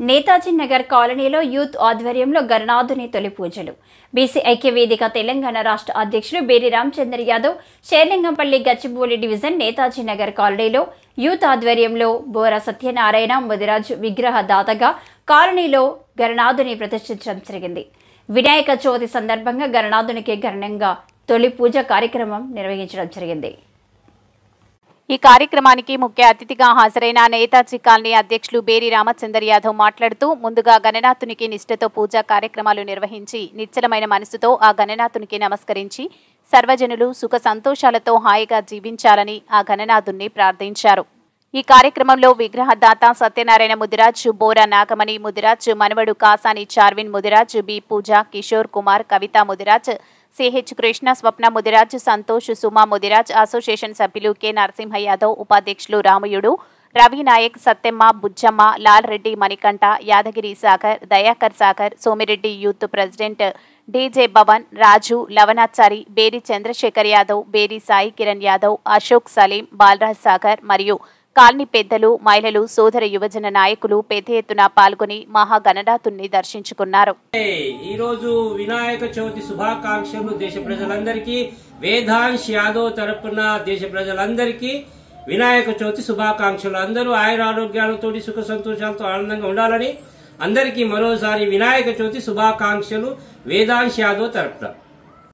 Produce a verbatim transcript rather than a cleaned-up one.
నేతాజీ నగర్ కాలనీలో యూత్ ఆధ్వర్యంలో గణనాథుని తొలి పూజలు. బీసీ ఐక్య వేదిక తెలంగాణ రాష్ట్ర అధ్యక్షులు బెరి రామచంద్ర యాదవ్ షేర్లింగంపల్లి గచ్చిబౌలి డివిజన్ నేతాజీ నగర్ కాలనీలో యూత్ ఆధ్వర్యంలో బోర సత్యనారాయణ ముదిరాజ్ విగ్రహ దాతగా కాలనీలో గణనాథుని ప్రతిష్ఠించడం జరిగింది. వినాయక చవితి సందర్భంగా గణనాథునికి ఘనంగా తొలి పూజ కార్యక్రమం నిర్వహించడం జరిగింది. ఈ కార్యక్రమానికి ముఖ్య అతిథిగా హాజరైన నేతాజీ కాలనీ అధ్యక్షులు బెరి రామచంద్ర యాదవ్ మాట్లాడుతూ ముందుగా గణనాథునికి నిష్ఠతో పూజా కార్యక్రమాలు నిర్వహించి నిశ్చలమైన మనసుతో ఆ గణనాథునికి నమస్కరించి సర్వజనులు సుఖ సంతోషాలతో హాయిగా జీవించాలని ఆ గణనాథుని ప్రార్థించారు. ఈ కార్యక్రమంలో విగ్రహదాత సత్యనారాయణ ముదిరాజ్, బోరా నాగమణి ముదిరాజ్, మనవడు Kasani Charvin Mudiraj, B Pooja, Kishore Kumar, Kavitha Mudiraj, CH Krishna, Swapna Mudiraj, Santosh, Suma Mudiraj, association సభ్యులు కె నరసింహ యాదవ్, ఉపాధ్యక్షులు Ramayudu, Ravi Nayak, Sattemma, Bujjamma, Lal Reddy, Manikanta, Yadagiri Sagar, Dayakar Sagar, Somireddy youth president DJ Bhavan, Raju, Lavanachari, Beri Chandrasekhar Yadav, బేరి సాయి కిరణ్ యాదవ్, అశోక్ సలీం, బాలరాజ్ సాగర్ మరియు కాలనీ పెద్దలు, మహిళలు, సోదర యువజన నాయకులు పెద్ద ఎత్తున పాల్గొని మహాగణనాథుని దర్శించుకున్నారు. ఈ రోజు వినాయక చవితి శుభాకాంక్షలు దేశ ప్రజలందరికీ, వేదాంశ్ యాదవ్ తరపున దేశ ప్రజలందరికీ వినాయక చవితి శుభాకాంక్షలు. అందరూ ఆయుర ఆరోగ్యాలతో సుఖ సంతోషాలతో ఆనందంగా ఉండాలని అందరికీ మరోసారి వినాయక చవితి శుభాకాంక్షలు వేదాంశ్ యాదవ్ తరపున.